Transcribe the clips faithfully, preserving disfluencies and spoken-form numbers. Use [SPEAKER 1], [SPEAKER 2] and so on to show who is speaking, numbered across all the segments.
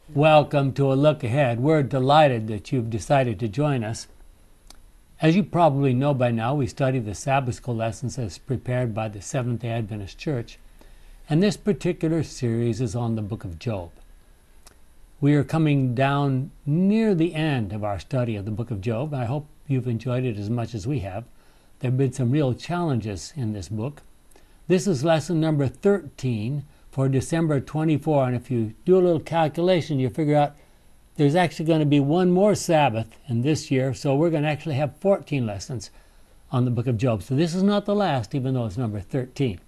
[SPEAKER 1] Welcome to A Look Ahead. We're delighted that you've decided to join us. As you probably know by now, we study the Sabbath School lessons as prepared by the Seventh-day Adventist Church, and this particular series is on the book of Job. We are coming down near the end of our study of the book of Job. I hope you've enjoyed it as much as we have. There have been some real challenges in this book. This is lesson number thirteen for December twenty-fourth, and if you do a little calculation, you figure out there's actually going to be one more Sabbath in this year, so we're going to actually have fourteen lessons on the book of Job. So this is not the last, even though it's number thirteen.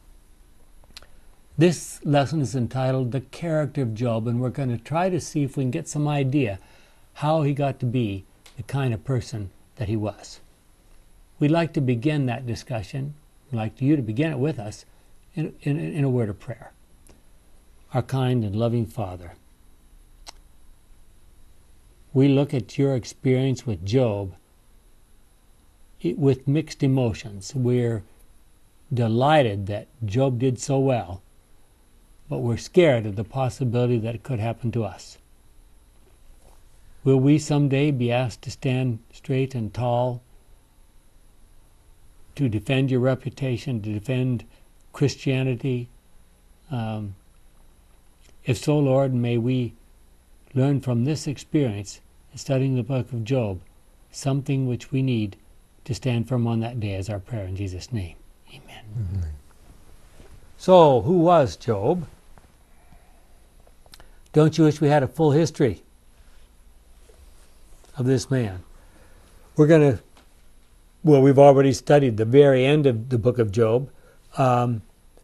[SPEAKER 1] This lesson is entitled The Character of Job, and we're going to try to see if we can get some idea how he got to be the kind of person that he was. We'd like to begin that discussion, we'd like you to begin it with us, in, in, in a word of prayer. Our kind and loving Father, we look at your experience with Job with mixed emotions. We're delighted that Job did so well, but we're scared of the possibility that it could happen to us. Will we someday be asked to stand straight and tall to defend your reputation, to defend Christianity? Um, if so, Lord, may we learn from this experience in studying the book of Job something which we need to stand firm on that day as our prayer in Jesus' name. Amen. Mm-hmm. So, who was Job? Don't you wish we had a full history of this man? We're going to, well, we've already studied the very end of the book of Job. Um,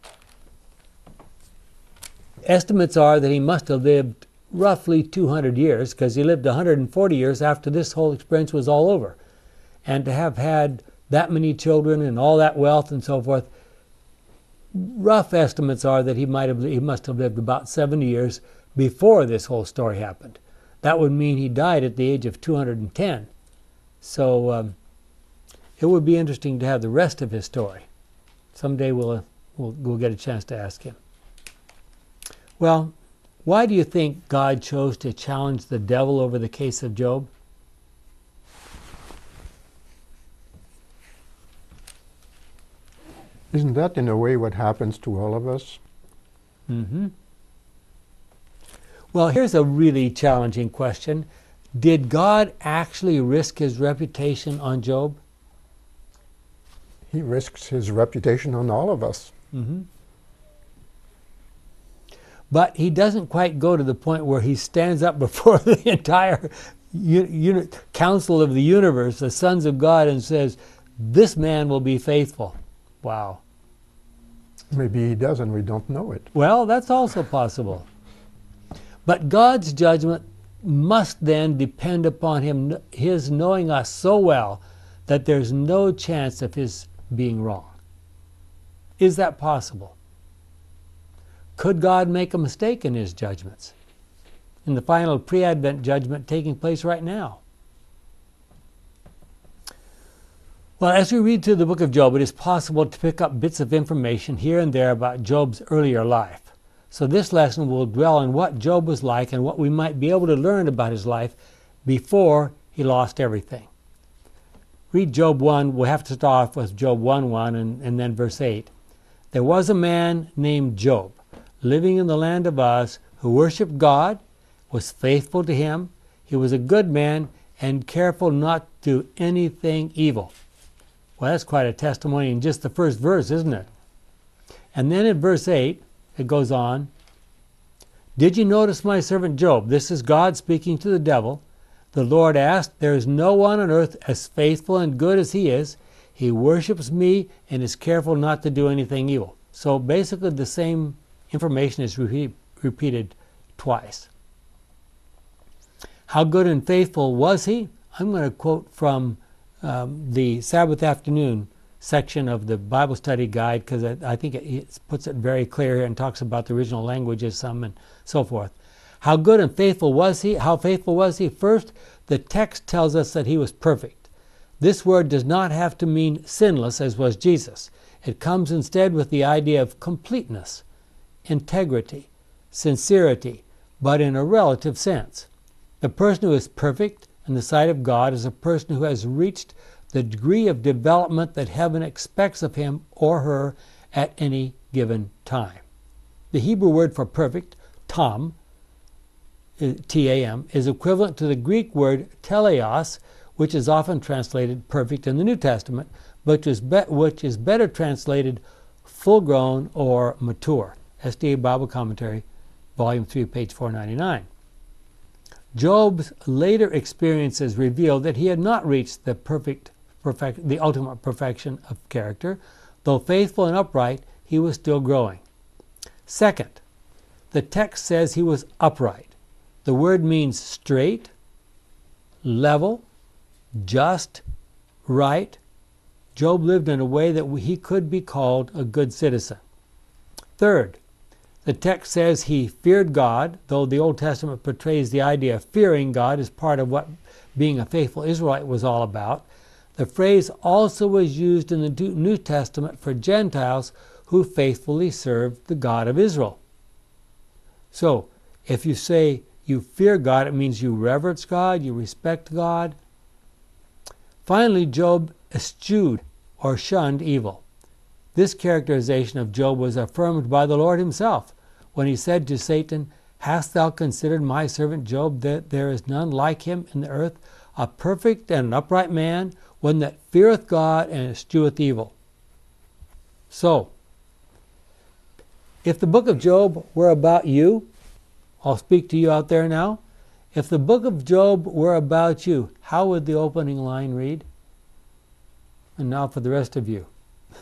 [SPEAKER 1] estimates are that he must have lived roughly two hundred years, because he lived one hundred forty years after this whole experience was all over. And to have had that many children and all that wealth and so forth, rough estimates are that he might have he must have lived about seventy years before this whole story happened. That would mean he died at the age of two hundred ten. So um, it would be interesting to have the rest of his story. Someday we'll, uh, we'll we'll get a chance to ask him. Well, why do you think God chose to challenge the devil over the case of Job?
[SPEAKER 2] Isn't that in a way what happens to all of us?
[SPEAKER 1] Mm-hmm. Well, here's a really challenging question. Did God actually risk his reputation on Job?
[SPEAKER 2] He risks his reputation on all of us.
[SPEAKER 1] Mm-hmm. But he doesn't quite go to the point where he stands up before the entire uni- council of the universe, the sons of God, and says, this man will be faithful. Wow.
[SPEAKER 2] Maybe he does and we don't know it.
[SPEAKER 1] Well, that's also possible. But God's judgment must then depend upon him, his knowing us so well that there's no chance of his being wrong. Is that possible? Could God make a mistake in his judgments? In the final pre-Advent judgment taking place right now? Well, as we read through the book of Job, it is possible to pick up bits of information here and there about Job's earlier life. So this lesson will dwell on what Job was like and what we might be able to learn about his life before he lost everything. Read Job one. We'll have to start off with Job one one and, and then verse eight. There was a man named Job, living in the land of Uz, who worshipped God, was faithful to him. He was a good man and careful not to do anything evil. Well, that's quite a testimony in just the first verse, isn't it? And then in verse eight, it goes on. Did you notice my servant Job? This is God speaking to the devil. The Lord asked, there is no one on earth as faithful and good as he is. He worships me and is careful not to do anything evil. So basically the same information is repeat, repeated twice. How good and faithful was he? I'm going to quote from um, the Sabbath afternoon section of the Bible study guide, because I, I think it, it puts it very clear here and talks about the original languages some and so forth. How good and faithful was he? How faithful was he? First, the text tells us that he was perfect. This word does not have to mean sinless, as was Jesus. It comes instead with the idea of completeness, integrity, sincerity, but in a relative sense. The person who is perfect in the sight of God is a person who has reached the degree of development that heaven expects of him or her at any given time. The Hebrew word for perfect, tam, T A M, is equivalent to the Greek word teleos, which is often translated perfect in the New Testament, but is be- which is better translated full-grown or mature. S D A Bible Commentary, Volume three, page four ninety-nine. Job's later experiences revealed that he had not reached the perfect, perfect, the ultimate perfection of character. Though faithful and upright, he was still growing. Second, the text says he was upright. The word means straight, level, just, right. Job lived in a way that he could be called a good citizen. Third, the text says he feared God, though the Old Testament portrays the idea of fearing God as part of what being a faithful Israelite was all about. The phrase also was used in the New Testament for Gentiles who faithfully served the God of Israel. So, if you say you fear God, it means you reverence God, you respect God. Finally, Job eschewed or shunned evil. This characterization of Job was affirmed by the Lord himself when he said to Satan, "Hast thou considered my servant Job, that there is none like him in the earth, a perfect and an upright man, one that feareth God and escheweth evil?" So, if the book of Job were about you, I'll speak to you out there now. If the book of Job were about you, how would the opening line read? And now for the rest of you.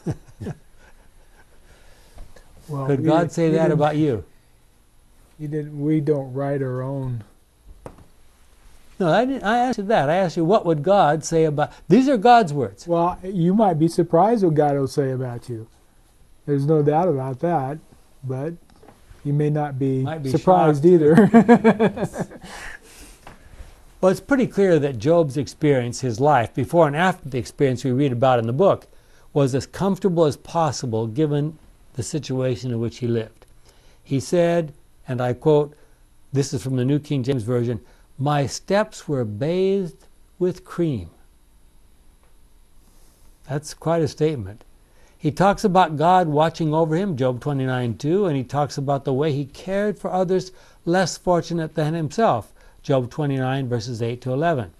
[SPEAKER 3] Well,
[SPEAKER 1] Could
[SPEAKER 3] we,
[SPEAKER 1] God say that
[SPEAKER 3] didn't-
[SPEAKER 1] about you?
[SPEAKER 3] You didn't. We don't write our own.
[SPEAKER 1] No, I didn't. I asked you that. I asked you, what would God say about... These are God's words.
[SPEAKER 3] Well, you might be surprised what God will say about you. There's no doubt about that, but you may not be,
[SPEAKER 1] Might be
[SPEAKER 3] surprised
[SPEAKER 1] shocked.
[SPEAKER 3] either.
[SPEAKER 1] Well, it's pretty clear that Job's experience, his life, before and after the experience we read about in the book, was as comfortable as possible given the situation in which he lived. He said, and I quote, this is from the New King James Version, "My steps were bathed with cream." That's quite a statement. He talks about God watching over him, Job twenty-nine two, and he talks about the way he cared for others less fortunate than himself, Job twenty-nine, verses eight to eleven.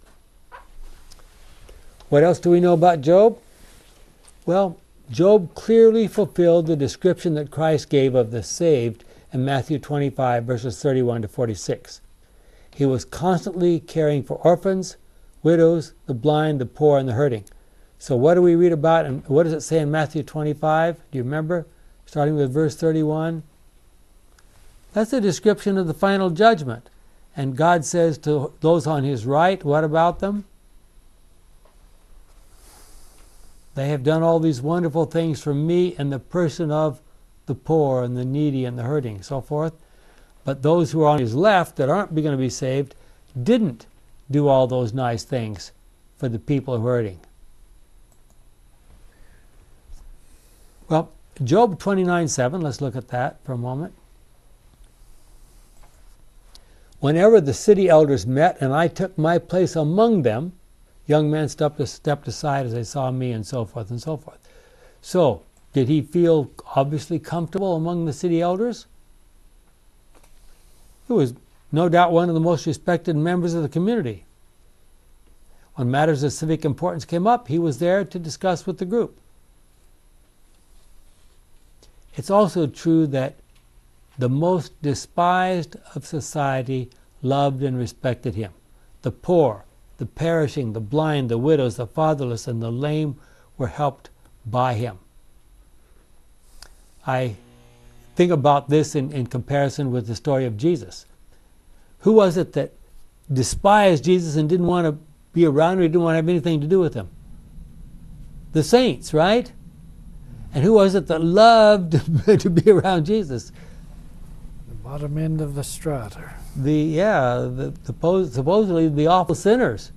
[SPEAKER 1] What else do we know about Job? Well, Job clearly fulfilled the description that Christ gave of the saved in Matthew twenty-five, verses thirty-one to forty-six. He was constantly caring for orphans, widows, the blind, the poor, and the hurting. So what do we read about, and what does it say in Matthew twenty-five? Do you remember? Starting with verse thirty-one. That's a description of the final judgment. And God says to those on his right, what about them? They have done all these wonderful things for me in the person of the poor and the needy and the hurting, and so forth. But those who are on his left that aren't going to be saved didn't do all those nice things for the people who are hurting. Well, Job twenty-nine seven, let's look at that for a moment. "Whenever the city elders met and I took my place among them, young men stepped, stepped aside as they saw me," and so forth and so forth. So, did he feel obviously comfortable among the city elders? He was no doubt one of the most respected members of the community. When matters of civic importance came up, he was there to discuss with the group. It's also true that the most despised of society loved and respected him. The poor, the perishing, the blind, the widows, the fatherless, and the lame were helped by him. I think about this in, in comparison with the story of Jesus. Who was it that despised Jesus and didn't want to be around him, or didn't want to have anything to do with him? The saints, right? And who was it that loved to be around Jesus?
[SPEAKER 4] The bottom end of the strata.
[SPEAKER 1] The yeah, the, the supposedly the awful sinners.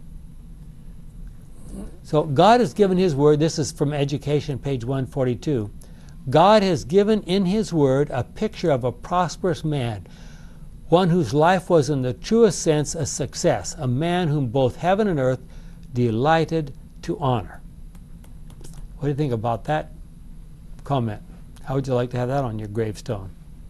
[SPEAKER 1] So God has given his word. This is from Education, page one forty-two. God has given in his word a picture of a prosperous man. one whose life was in the truest sense a success, a man whom both heaven and earth delighted to honor. What do you think about that comment? How would you like to have that on your gravestone?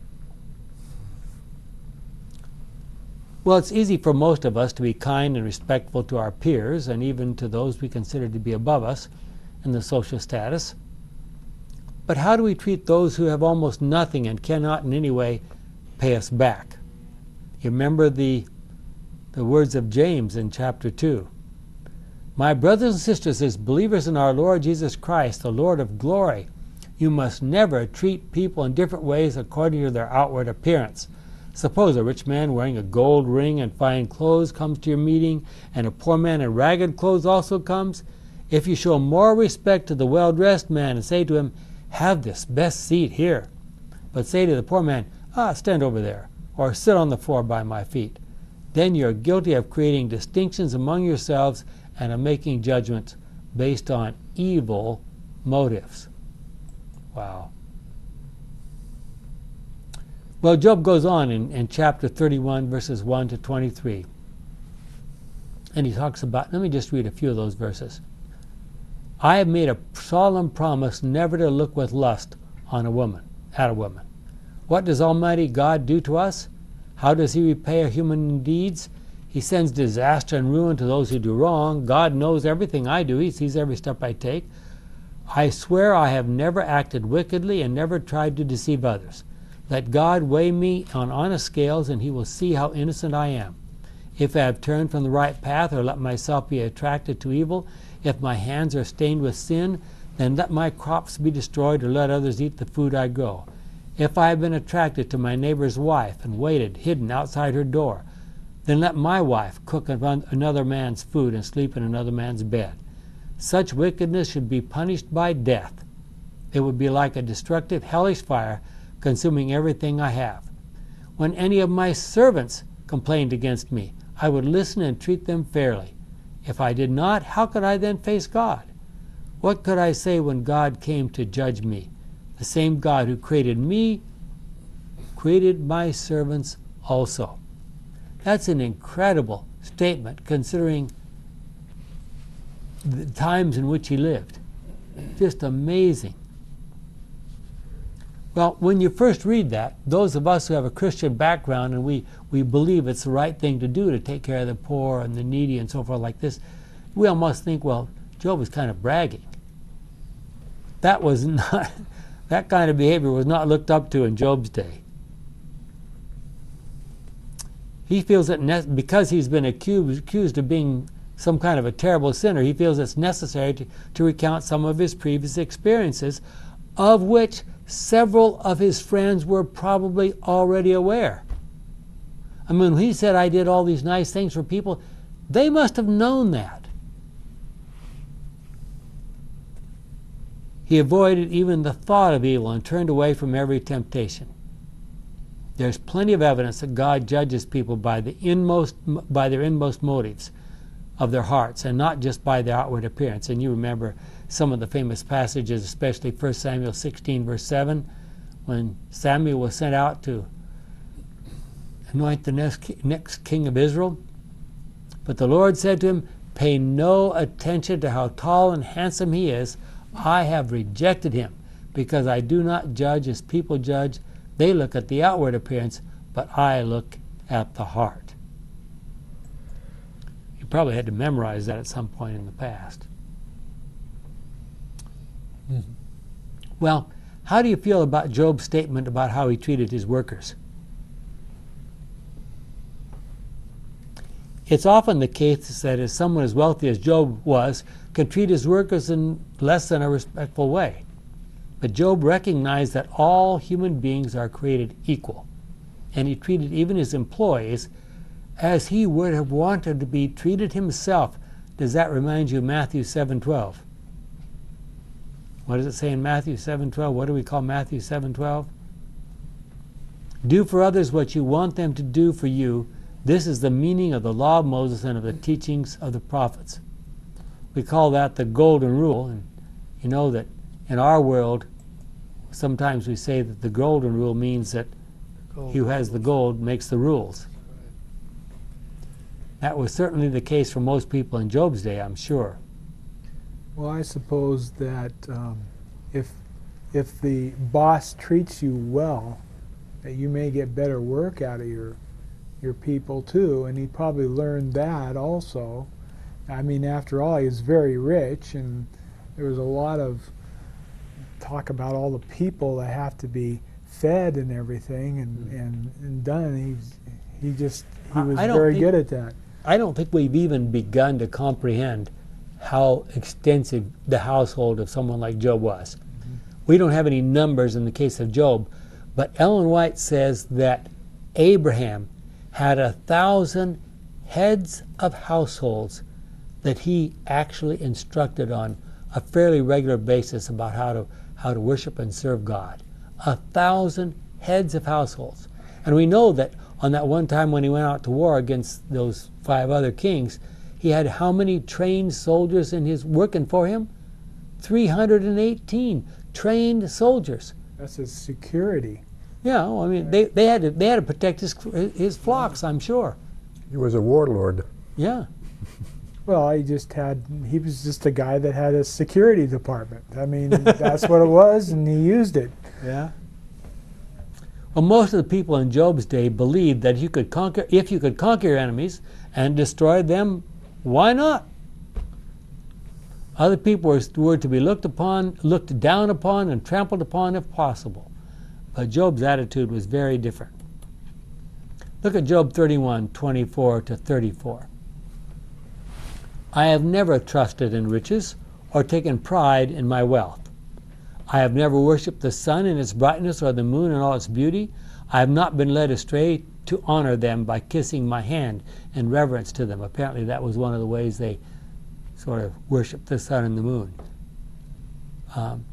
[SPEAKER 1] Well, it's easy for most of us to be kind and respectful to our peers and even to those we consider to be above us in the social status. But how do we treat those who have almost nothing and cannot in any way pay us back? You remember the, the words of James in chapter two. My brothers and sisters, as believers in our Lord Jesus Christ, the Lord of glory, you must never treat people in different ways according to their outward appearance. Suppose a rich man wearing a gold ring and fine clothes comes to your meeting, and a poor man in ragged clothes also comes. If you show more respect to the well-dressed man and say to him, have this best seat here, but say to the poor man, ah, stand over there, or sit on the floor by my feet, then you're guilty of creating distinctions among yourselves and of making judgments based on evil motives. Wow. Well, Job goes on in, in chapter thirty-one, verses one to twenty-three. And he talks about, let me just read a few of those verses. I have made a solemn promise never to look with lust on a woman, at a woman. What does Almighty God do to us? How does he repay our human deeds? He sends disaster and ruin to those who do wrong. God knows everything I do. He sees every step I take. I swear I have never acted wickedly and never tried to deceive others. Let God weigh me on honest scales, and he will see how innocent I am. If I have turned from the right path or let myself be attracted to evil, if my hands are stained with sin, then let my crops be destroyed or let others eat the food I grow. If I have been attracted to my neighbor's wife and waited hidden outside her door, then let my wife cook another man's food and sleep in another man's bed. Such wickedness should be punished by death. It would be like a destructive, hellish fire consuming everything I have. When any of my servants complained against me, I would listen and treat them fairly. If I did not, how could I then face God? What could I say when God came to judge me? The same God who created me created my servants also. That's an incredible statement considering the times in which he lived. Just amazing. Well, when you first read that, those of us who have a Christian background and we, we believe it's the right thing to do to take care of the poor and the needy and so forth like this, we almost think, well, Job was kind of bragging. That was not, that kind of behavior was not looked up to in Job's day. He feels that ne- because he's been accused, accused of being some kind of a terrible sinner, he feels it's necessary to, to recount some of his previous experiences, of which several of his friends were probably already aware. I mean, when he said, I did all these nice things for people, they must have known that. He avoided even the thought of evil and turned away from every temptation. There's plenty of evidence that God judges people by the inmost, by their inmost motives of their hearts and not just by their outward appearance. And you remember some of the famous passages, especially First Samuel sixteen, verse seven, when Samuel was sent out to anoint the next, next king of Israel. But the Lord said to him, pay no attention to how tall and handsome he is. I have rejected him, because I do not judge as people judge. They look at the outward appearance, but I look at the heart. You probably had to memorize that at some point in the past. Mm-hmm. Well, how do you feel about Job's statement about how he treated his workers? It's often the case that as someone as wealthy as Job was can treat his workers in less than a respectful way. But Job recognized that all human beings are created equal, and he treated even his employees as he would have wanted to be treated himself. Does that remind you of Matthew seven twelve? What does it say in Matthew seven twelve? What do we call Matthew seven twelve? Do for others what you want them to do for you. This is the meaning of the law of Moses and of the teachings of the prophets. We call that the golden rule, and you know that in our world, sometimes we say that the golden rule means that
[SPEAKER 4] Gold
[SPEAKER 1] he who has the gold makes the rules. That was certainly the case for most people in Job's day, I'm sure.
[SPEAKER 3] Well, I suppose that um, if if the boss treats you well, that you may get better work out of your your people too, and he probably learned that also. I mean, after all, he was very rich, and there was a lot of talk about all the people that have to be fed and everything and, mm. and, and done. He, he just he was very good at that.
[SPEAKER 1] I don't think we've even begun to comprehend how extensive the household of someone like Job was. Mm-hmm. We don't have any numbers in the case of Job, but Ellen White says that Abraham had a thousand heads of households that he actually instructed on a fairly regular basis about how to how to worship and serve God. A thousand heads of households. And we know that on that one time when he went out to war against those five other kings, he had how many trained soldiers in his working for him? three hundred eighteen trained soldiers.
[SPEAKER 3] That's his security.
[SPEAKER 1] Yeah, well, I mean, they, they had to they had to protect his his flocks, I'm sure.
[SPEAKER 2] He was a warlord.
[SPEAKER 1] Yeah.
[SPEAKER 3] Well, he just had, he was just a guy that had a security department. I mean, that's what it was, and he used it.
[SPEAKER 1] Yeah. Well, most of the people in Job's day believed that you could conquer, if you could conquer your enemies and destroy them, why not? Other people were, were to be looked upon, looked down upon, and trampled upon if possible. But Job's attitude was very different. Look at Job thirty-one, twenty-four to thirty-four. I have never trusted in riches or taken pride in my wealth. I have never worshipped the sun in its brightness or the moon in all its beauty. I have not been led astray to honor them by kissing my hand in reverence to them. Apparently that was one of the ways they sort of worshiped the sun and the moon. Um,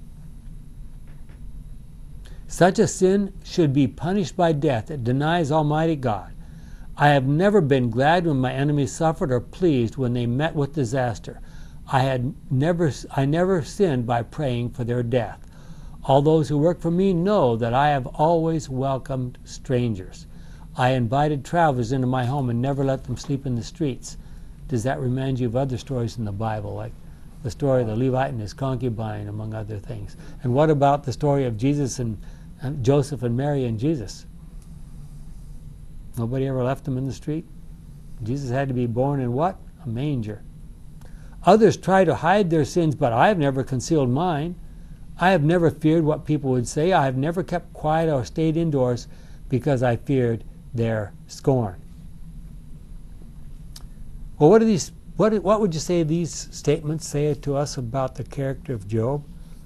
[SPEAKER 1] Such a sin should be punished by death. It denies Almighty God. I have never been glad when my enemies suffered or pleased when they met with disaster. I had never, I never sinned by praying for their death. All those who work for me know that I have always welcomed strangers. I invited travelers into my home and never let them sleep in the streets. Does that remind you of other stories in the Bible, like the story of the Levite and his concubine, among other things? And what about the story of Jesus and, and Joseph and Mary and Jesus? Nobody ever left them in the street. Jesus had to be born in what? A manger. Others try to hide their sins, but I have never concealed mine. I have never feared what people would say. I have never kept quiet or stayed indoors because I feared their scorn. Well, what are these? What what would you say these statements say to us about the character of Job?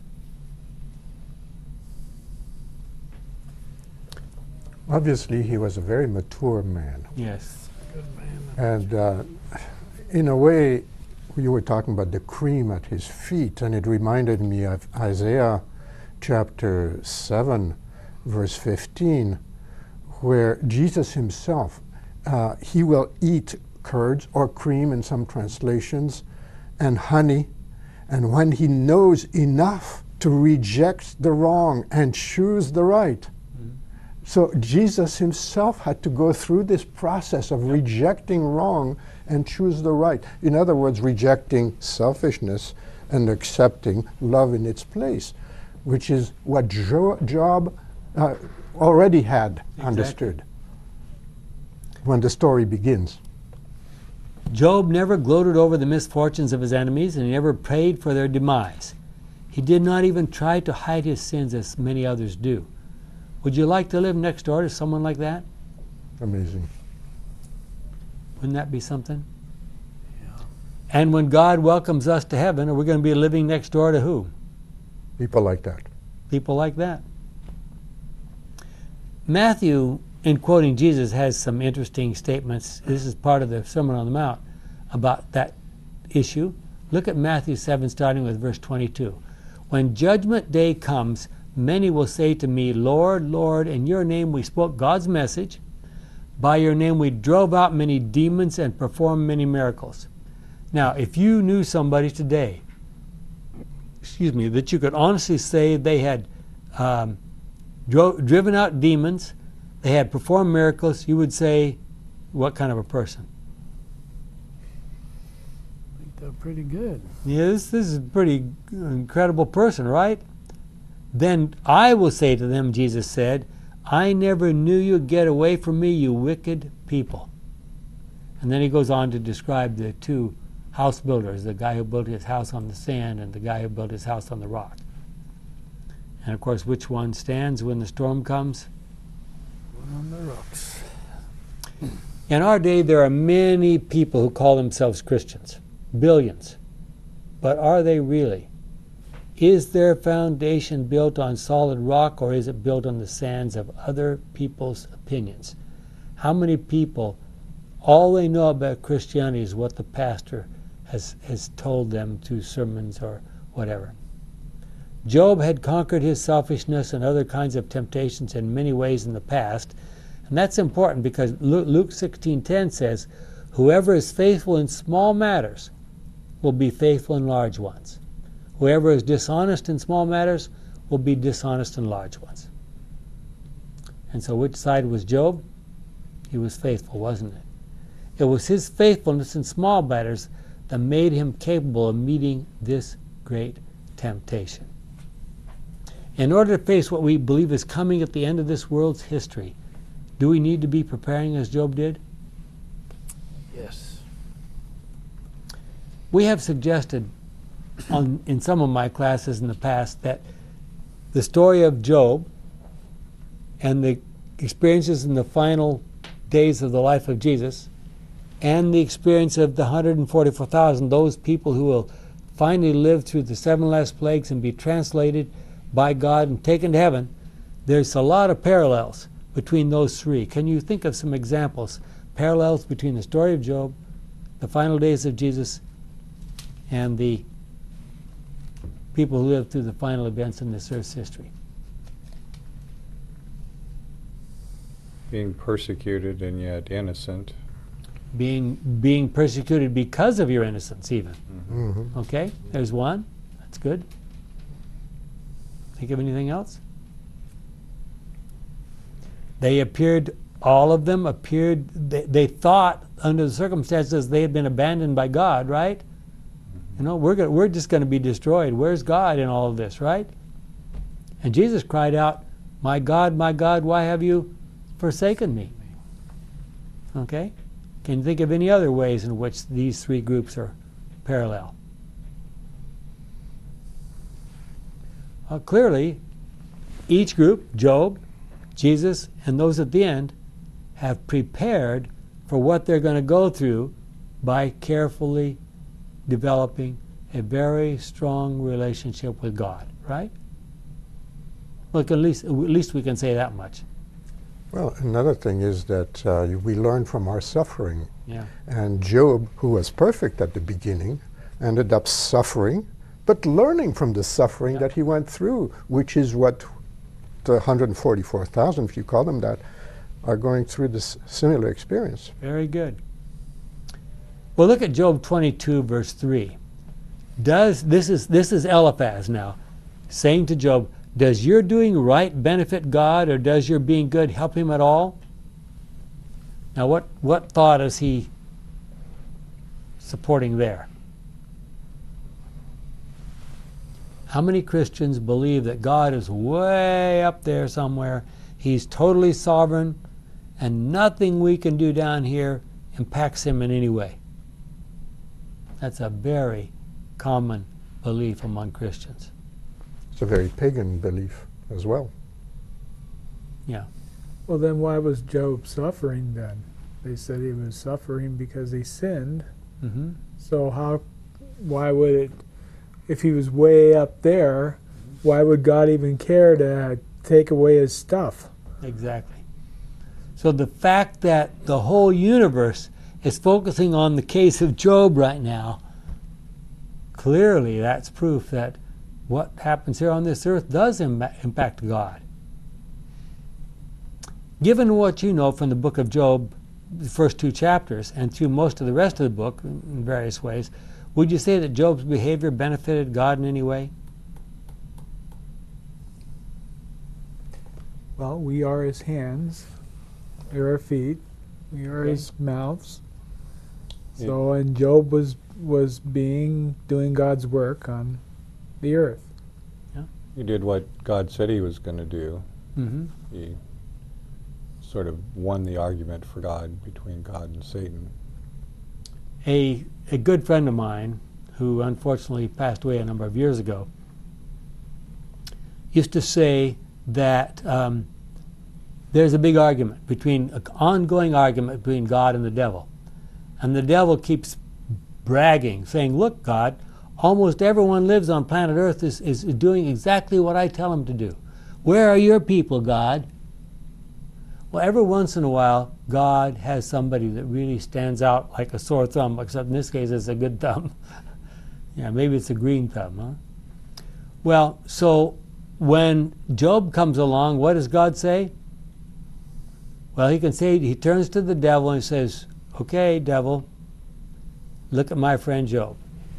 [SPEAKER 2] Obviously, he was a very mature man.
[SPEAKER 1] Yes.
[SPEAKER 4] Good man.
[SPEAKER 2] And uh, in a way, you were talking about the cream at his feet, and it reminded me of Isaiah chapter seven, verse fifteen, where Jesus himself, uh, he will eat curds or cream in some translations, and honey, and when he knows enough to reject the wrong and choose the right. So Jesus himself had to go through this process of rejecting wrong and choose the right. In other words, rejecting selfishness and accepting love in its place, which is what jo- Job uh, already had exactly. understood when the story begins.
[SPEAKER 1] Job never gloated over the misfortunes of his enemies, and he never prayed for their demise. He did not even try to hide his sins as many others do. Would you like to live next door to someone like that?
[SPEAKER 2] Amazing.
[SPEAKER 1] Wouldn't that be something?
[SPEAKER 4] Yeah.
[SPEAKER 1] And when God welcomes us to heaven, are we going to be living next door to who?
[SPEAKER 2] People like that.
[SPEAKER 1] People like that. Matthew, in quoting Jesus, has some interesting statements. This is part of the Sermon on the Mount about that issue. Look at Matthew seven, starting with verse twenty-two. When judgment day comes, many will say to me, Lord, Lord, in your name we spoke God's message. By your name we drove out many demons and performed many miracles. Now, if you knew somebody today, excuse me, that you could honestly say they had um, dro- driven out demons, they had performed miracles, you would say, what kind of a person?
[SPEAKER 4] I think they're pretty good.
[SPEAKER 1] Yeah, this, this is a pretty incredible person, right? Then I will say to them, Jesus said, I never knew you. Get away from me, you wicked people. And then he goes on to describe the two house builders, the guy who built his house on the sand and the guy who built his house on the rock. And of course, which one stands when the storm comes?
[SPEAKER 4] One on the rocks.
[SPEAKER 1] In our day, there are many people who call themselves Christians, billions. But are they really? Is their foundation built on solid rock, or is it built on the sands of other people's opinions? How many people, all they know about Christianity is what the pastor has, has told them through sermons or whatever? Job had conquered his selfishness and other kinds of temptations in many ways in the past. And that's important because Luke sixteen ten says, whoever is faithful in small matters will be faithful in large ones. Whoever is dishonest in small matters will be dishonest in large ones. And so which side was Job? He was faithful, wasn't it? It was his faithfulness in small matters that made him capable of meeting this great temptation. In order to face what we believe is coming at the end of this world's history, do we need to be preparing as Job did?
[SPEAKER 4] Yes.
[SPEAKER 1] We have suggested on, in some of my classes in the past that the story of Job and the experiences in the final days of the life of Jesus and the experience of the one hundred forty-four thousand, those people who will finally live through the seven last plagues and be translated by God and taken to heaven, there's a lot of parallels between those three. Can you think of some examples, parallels between the story of Job, the final days of Jesus, and the people who lived through the final events in this earth's history?
[SPEAKER 5] Being persecuted and yet innocent.
[SPEAKER 1] Being being persecuted because of your innocence, even.
[SPEAKER 5] Mm-hmm.
[SPEAKER 2] Mm-hmm.
[SPEAKER 1] Okay, there's one. That's good. Think of anything else? They appeared, all of them appeared, they, they thought under the circumstances they had been abandoned by God, right? You know, we're, gonna, we're just going to be destroyed. Where's God in all of this, right? And Jesus cried out, my God, my God, why have you forsaken me? Okay? Can you think of any other ways in which these three groups are parallel? Well, clearly, each group, Job, Jesus, and those at the end, have prepared for what they're going to go through by carefully developing a very strong relationship with God, right? Look, at least, at least we can say that much.
[SPEAKER 2] Well, another thing is that uh, we learn from our suffering.
[SPEAKER 1] Yeah.
[SPEAKER 2] And Job, who was perfect at the beginning, ended up suffering, but learning from the suffering
[SPEAKER 1] Yeah.
[SPEAKER 2] that he went through, which is what the one hundred forty-four thousand, if you call them that, are going through this similar experience.
[SPEAKER 1] Very good. Well, look at Job twenty-two, verse three. Does this is this is Eliphaz now, saying to Job, does your doing right benefit God, or does your being good help him at all? Now, what, what thought is he supporting there? How many Christians believe that God is way up there somewhere, he's totally sovereign, and nothing we can do down here impacts him in any way? That's a very common belief among Christians.
[SPEAKER 2] It's a very pagan belief as well.
[SPEAKER 1] Yeah.
[SPEAKER 3] Well, then why was Job suffering then? They said he was suffering because he sinned.
[SPEAKER 1] Mm-hmm.
[SPEAKER 3] So how, why would it, if he was way up there, why would God even care to take away his stuff?
[SPEAKER 1] Exactly. So the fact that the whole universe is focusing on the case of Job right now, clearly that's proof that what happens here on this earth does Im- impact God. Given what you know from the book of Job, the first two chapters, and through most of the rest of the book in various ways, would you say that Job's behavior benefited God in any way?
[SPEAKER 3] Well, we are his hands. You're our feet. We are
[SPEAKER 1] Okay.
[SPEAKER 3] his mouths.
[SPEAKER 5] Yeah.
[SPEAKER 3] So, and Job was was being doing God's work on the earth.
[SPEAKER 5] He did what God said he was going to do.
[SPEAKER 1] Mm-hmm.
[SPEAKER 5] He sort of won the argument for God between God and Satan.
[SPEAKER 1] A, a good friend of mine, who unfortunately passed away a number of years ago, used to say that um, there's a big argument between, an ongoing argument between God and the devil. And the devil keeps bragging, saying, look, God, almost everyone lives on planet Earth is, is doing exactly what I tell them to do. Where are your people, God? Well, every once in a while, God has somebody that really stands out like a sore thumb, except in this case it's a good thumb. Yeah, maybe it's a green thumb, huh? Well, so when Job comes along, what does God say? Well, he can say, he turns to the devil and says, okay, devil, look at my friend Job.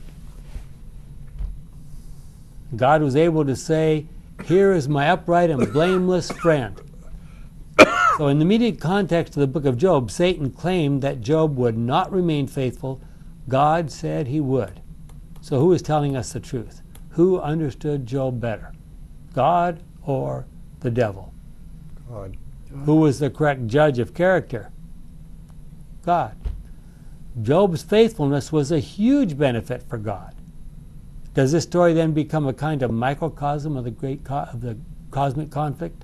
[SPEAKER 1] God was able to say, here is my upright and blameless friend. So in the immediate context of the book of Job, Satan claimed that Job would not remain faithful. God said he would. So who is telling us the truth? Who understood Job better? God or the devil?
[SPEAKER 5] God.
[SPEAKER 1] Who was the correct judge of character? God. Job's faithfulness was a huge benefit for God. Does this story then become a kind of microcosm of the great co- of the cosmic conflict?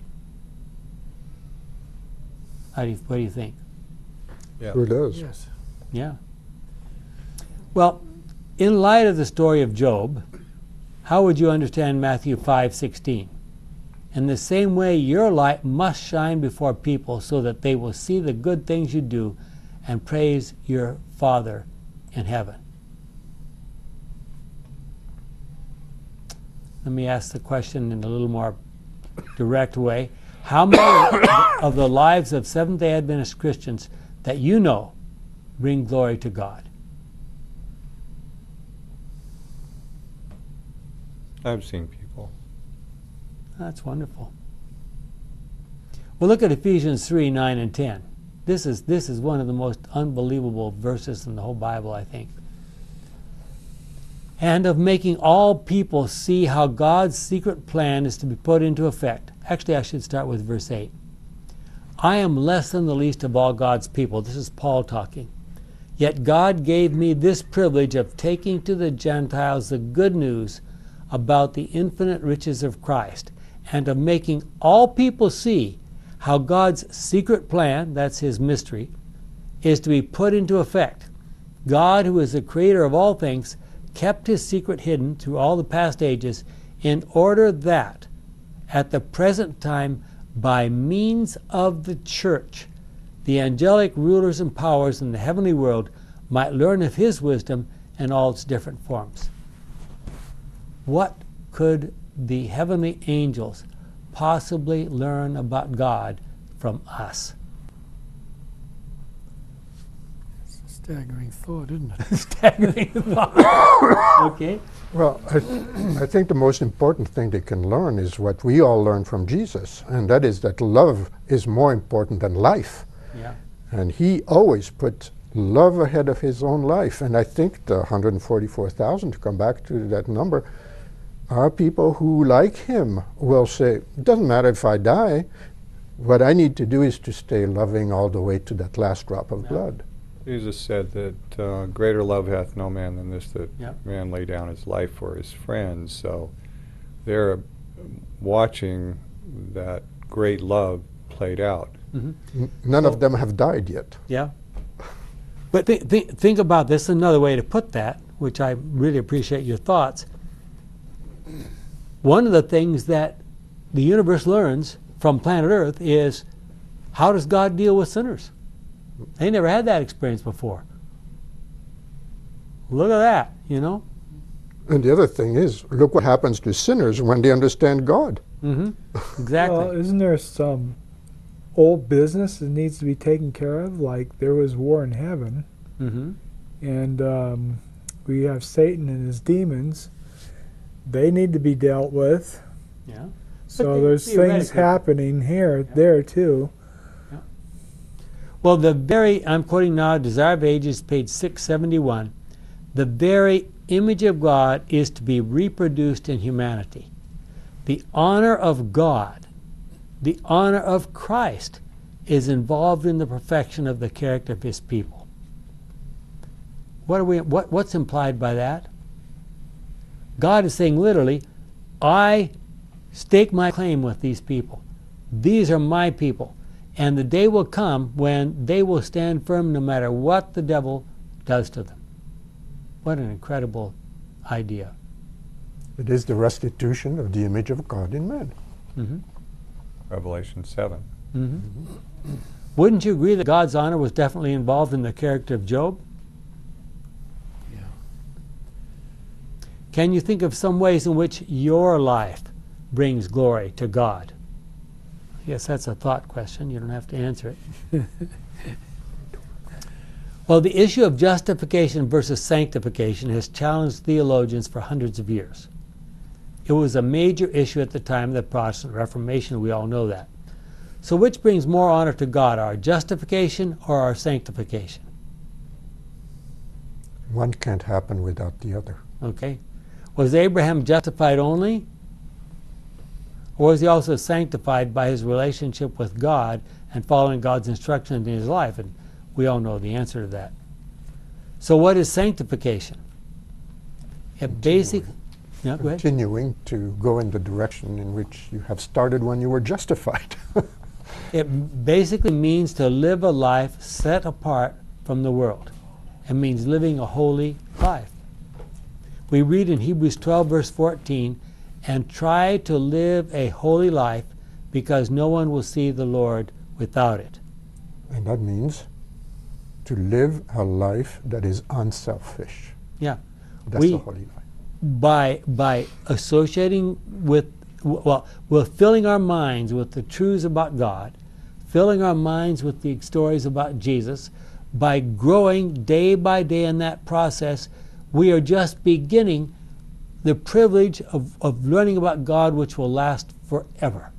[SPEAKER 1] How do you, what do you think?
[SPEAKER 5] Yeah.
[SPEAKER 2] Sure does.
[SPEAKER 4] Yes.
[SPEAKER 1] Yeah. Well, in light of the story of Job, how would you understand Matthew five sixteen? In the same way, your light must shine before people so that they will see the good things you do and praise your Father in heaven. Let me ask the question in a little more direct way. How many of the lives of Seventh-day Adventist Christians that you know bring glory to God?
[SPEAKER 5] I've seen people.
[SPEAKER 1] That's wonderful. Well, look at Ephesians three, nine, and ten. This is, this is one of the most unbelievable verses in the whole Bible, I think. And of making all people see how God's secret plan is to be put into effect. Actually, I should start with verse eight. I am less than the least of all God's people. This is Paul talking. Yet God gave me this privilege of taking to the Gentiles the good news about the infinite riches of Christ, and of making all people see how God's secret plan, that's his mystery, is to be put into effect. God, who is the creator of all things, kept his secret hidden through all the past ages in order that, at the present time, by means of the church, the angelic rulers and powers in the heavenly world might learn of his wisdom in all its different forms. What could the heavenly angels possibly learn about God from us?
[SPEAKER 4] It's a staggering thought, isn't it?
[SPEAKER 1] Staggering thought. Okay.
[SPEAKER 2] Well, I, I think the most important thing they can learn is what we all learn from Jesus, and that is that love is more important than life.
[SPEAKER 1] Yeah.
[SPEAKER 2] And he always put love ahead of his own life. And I think the one hundred forty-four thousand, to come back to that number, are people who, like him, will say, it doesn't matter if I die, what I need to do is to stay loving all the way to that last drop of
[SPEAKER 1] Yeah.
[SPEAKER 2] blood.
[SPEAKER 5] Jesus said that uh, greater love hath no man than this, that
[SPEAKER 1] Yeah.
[SPEAKER 5] man lay down his life for his friends. So they're watching that great love played out.
[SPEAKER 1] Mm-hmm.
[SPEAKER 2] N- none
[SPEAKER 1] So-
[SPEAKER 2] of them have died yet.
[SPEAKER 1] Yeah. But th- th- think about this, another way to put that, which I really appreciate your thoughts. One of the things that the universe learns from planet Earth is, how does God deal with sinners? They never had that experience before. Look at that, you know?
[SPEAKER 2] And the other thing is, look what happens to sinners when they understand God.
[SPEAKER 1] Mm-hmm. Exactly.
[SPEAKER 3] Well, isn't there some old business that needs to be taken care of? Like there was war in heaven,
[SPEAKER 1] Mm-hmm.
[SPEAKER 3] and um, we have Satan and his demons. They need to be dealt with.
[SPEAKER 1] Yeah.
[SPEAKER 3] So
[SPEAKER 1] they-
[SPEAKER 3] there's things
[SPEAKER 1] theoretically-
[SPEAKER 3] happening here,
[SPEAKER 1] Yeah.
[SPEAKER 3] there too.
[SPEAKER 1] Well, the very, I'm quoting now, Desire of Ages, page six seventy-one, the very image of God is to be reproduced in humanity. The honor of God, the honor of Christ, is involved in the perfection of the character of his people. What are we, what, what's implied by that? God is saying literally, I stake my claim with these people. These are my people. And the day will come when they will stand firm no matter what the devil does to them. What an incredible idea.
[SPEAKER 2] It is the restitution of the image of God in man.
[SPEAKER 1] Mm-hmm.
[SPEAKER 5] Revelation seven.
[SPEAKER 1] Mm-hmm. Mm-hmm. Wouldn't you agree that God's honor was definitely involved in the character of Job?
[SPEAKER 4] Yeah.
[SPEAKER 1] Can you think of some ways in which your life brings glory to God? Yes, that's a thought question. You don't have to answer it. Well, the issue of justification versus sanctification has challenged theologians for hundreds of years. It was a major issue at the time of the Protestant Reformation. We all know that. So which brings more honor to God, our justification or our sanctification?
[SPEAKER 2] One can't happen without the other.
[SPEAKER 1] Okay. Was Abraham justified only? Or was he also sanctified by his relationship with God and following God's instructions in his life? And we all know the answer to that. So what is sanctification? It basically, yeah, go ahead.
[SPEAKER 2] Continuing to go in the direction in which you have started when you were justified.
[SPEAKER 1] It basically means to live a life set apart from the world. It means living a holy life. We read in Hebrews twelve, verse fourteen, and try to live a holy life because no one will see the Lord without it.
[SPEAKER 2] And that means to live a life that is unselfish.
[SPEAKER 1] Yeah.
[SPEAKER 2] That's
[SPEAKER 1] we,
[SPEAKER 2] a holy life.
[SPEAKER 1] By, by associating with, well, we're filling our minds with the truths about God, filling our minds with the stories about Jesus, by growing day by day in that process, we are just beginning the privilege of, of learning about God, which will last forever.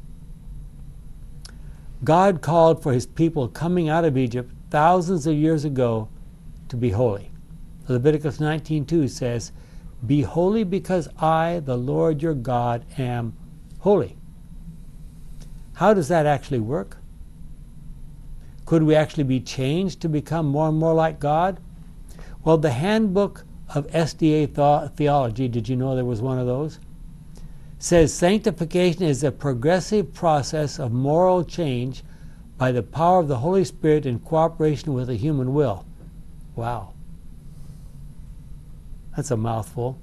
[SPEAKER 1] God called for his people coming out of Egypt thousands of years ago to be holy. Leviticus nineteen two says, "Be holy because I, the Lord your God, am holy." How does that actually work? Could we actually be changed to become more and more like God? Well, the handbook of S D A theology, did you know there was one of those? Says sanctification is a progressive process of moral change by the power of the Holy Spirit in cooperation with the human will. Wow. That's a mouthful.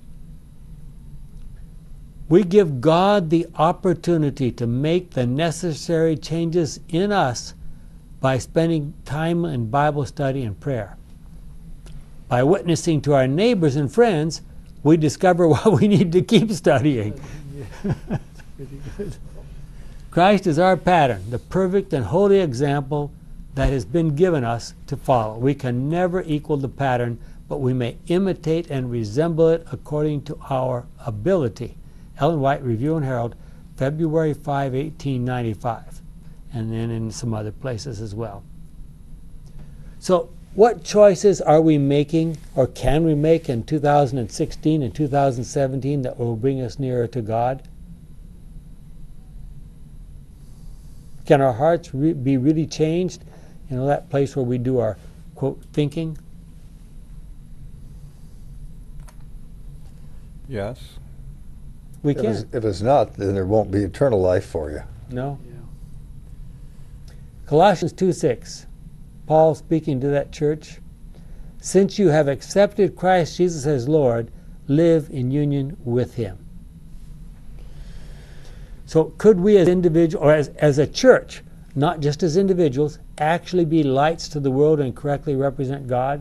[SPEAKER 1] We give God the opportunity to make the necessary changes in us by spending time in Bible study and prayer. By witnessing to our neighbors and friends, we discover what we need to keep studying.
[SPEAKER 4] Yeah, pretty good.
[SPEAKER 1] Christ is our pattern, the perfect and holy example that has been given us to follow. We can never equal the pattern, but we may imitate and resemble it according to our ability. Ellen White, Review and Herald, February fifth, eighteen ninety-five, and then in some other places as well. So, what choices are we making, or can we make in two thousand sixteen and two thousand seventeen that will bring us nearer to God? Can our hearts re- be really changed? You know, that place where we do our, quote, thinking?
[SPEAKER 5] Yes.
[SPEAKER 1] We
[SPEAKER 6] If
[SPEAKER 1] can.
[SPEAKER 6] it's, if it's not, then there won't be eternal life for you.
[SPEAKER 1] No?
[SPEAKER 4] Yeah.
[SPEAKER 1] Colossians two six. Paul speaking to that church, "Since you have accepted Christ Jesus as Lord, live in union with him." So could we as individuals, or as, as a church, not just as individuals, actually be lights to the world and correctly represent God?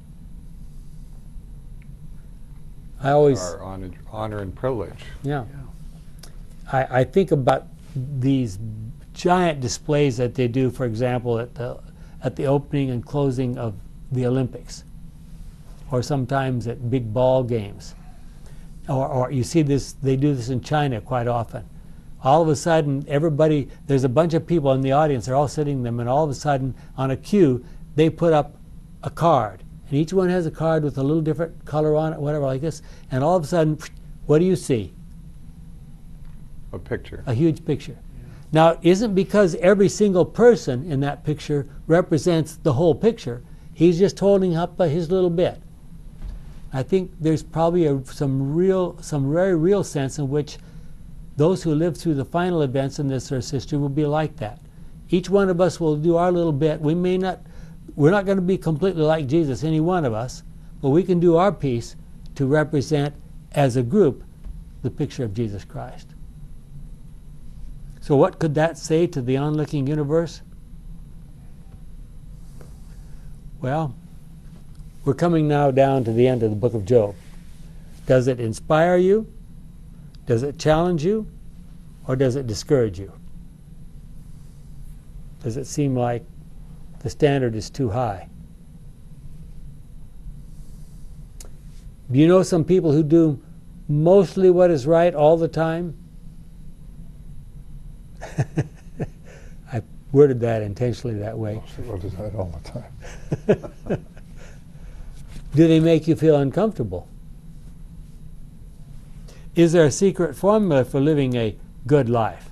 [SPEAKER 1] I always...
[SPEAKER 5] Our honor, honor and privilege.
[SPEAKER 1] Yeah.
[SPEAKER 4] Yeah.
[SPEAKER 1] I, I think about these giant displays that they do, for example, at the at the opening and closing of the Olympics, or sometimes at big ball games. Or, or you see this, they do this in China quite often. All of a sudden, everybody, there's a bunch of people in the audience, they're all sitting them, and all of a sudden, on a cue, they put up a card. And each one has a card with a little different color on it, whatever, like this. And all of a sudden, what do you see?
[SPEAKER 5] A picture.
[SPEAKER 1] A huge picture. Yeah. Now, it isn't because every single person in that picture represents the whole picture. He's just holding up uh, his little bit. I think there's probably a, some real, some very real sense in which those who live through the final events in this earth's history will be like that. Each one of us will do our little bit. We may not, we're not going to be completely like Jesus, any one of us, but we can do our piece to represent, as a group, the picture of Jesus Christ. So what could that say to the onlooking universe? Well, we're coming now down to the end of the book of Job. Does it inspire you? Does it challenge you? Or does it discourage you? Does it seem like the standard is too high? Do you know some people who do mostly what is right all the time? I worded that intentionally that way.
[SPEAKER 6] Mostly what is right all the time.
[SPEAKER 1] Do they make you feel uncomfortable? Is there a secret formula for living a good life?